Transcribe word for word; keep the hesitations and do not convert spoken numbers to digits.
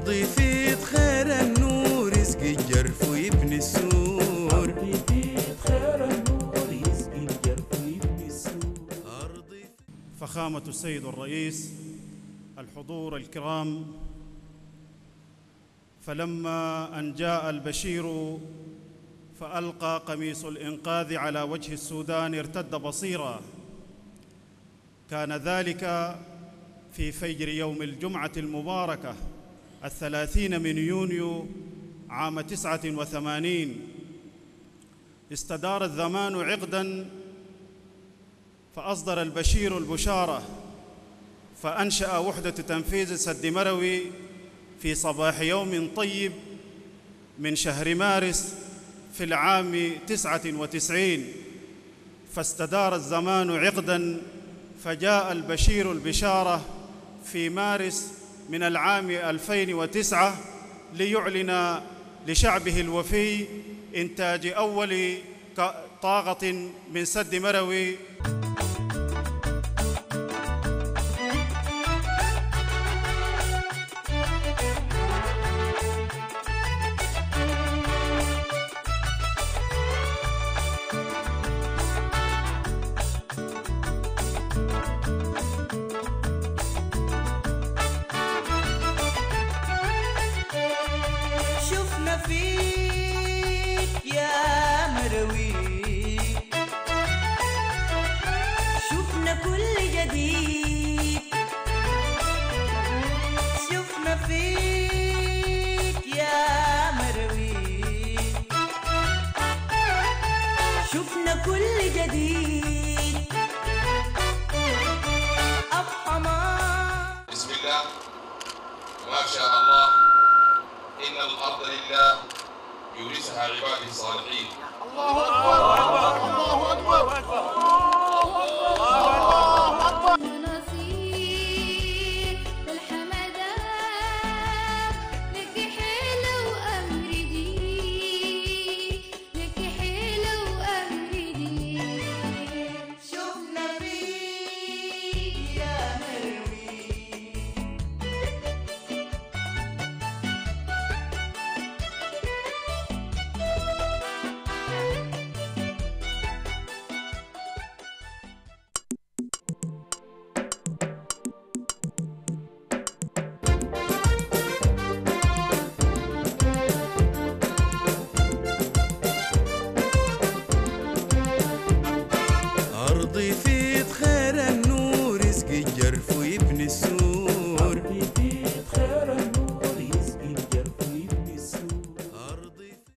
أرضي فيض خير النور يسقي الجرف ويبني السور. أرضي فيض خير النور يسقي الجرف ويبني السور. فخامة السيد الرئيس، الحضور الكرام، فلما أن جاء البشير فألقى قميص الإنقاذ على وجه السودان ارتد بصيرا. كان ذلك في فجر يوم الجمعة المباركة الثلاثين من يونيو عام تسعة وثمانين. استدار الزمان عقداً فأصدر البشير البشارة، فأنشأ وحدة تنفيذ سد مروي في صباح يوم طيب من شهر مارس في العام تسعة وتسعين. فاستدار الزمان عقداً فجاء البشير البشارة في مارس من العام ألفين وتسعة ليعلن لشعبه الوفي إنتاج أول طاقة من سد مروي. شفنا فيك يا مروي، شفنا كل جديد، شفنا فيك يا مروي، شفنا كل جديد. أبقى ما بسم الله ما شاء الله، إن الأرض لله يورثها عباده الصالحين. الله أكبر الله أكبر الله أكبر. نصير بالحمدان لك حيلة وأمردي، لك حيلة وأمردي. شفنا فيك يا مروي، أرضي فيض خير النور يسقي الجرف ويبني السور.